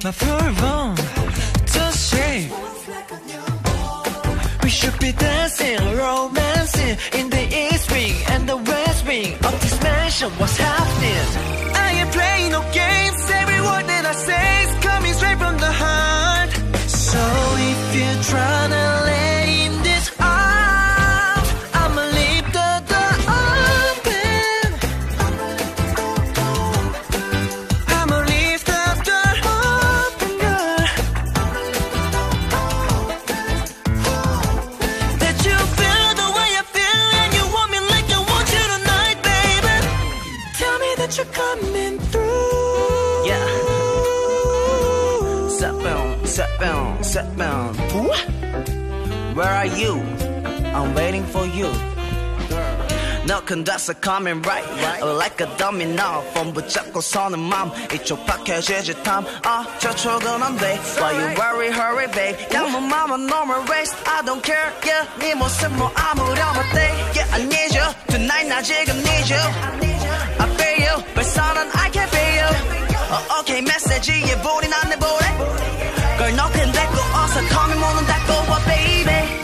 my purple to shape. We should be dancing, romancing in the east wing and the west wing of this mansion. What's happening? I ain't playing no games. Every word that I say is coming straight from the heart. So if you're tryna let in this arms, I'ma leave the door open. I'ma leave the door open, girl. That you feel the way I feel and you want me like I want you tonight, baby. Tell me that you're coming through. Yeah. Setbound. Where are you? I'm waiting for you. 너 컨다스 coming right like a domino 폰 붙잡고 서는 맘 이쪽 박혀지지 탐 저쪽은 안 돼. Why you worry hurry babe 양문 mama normal race I don't care yeah 네 모습 뭐 아무렴 어때 Yeah I need you tonight 나 지금 need you I feel you 벌써 난 I can feel you okay 메시지에 불이 났네 보래 걸 넣긴 됐고 어서 call me 모는 닫고 what baby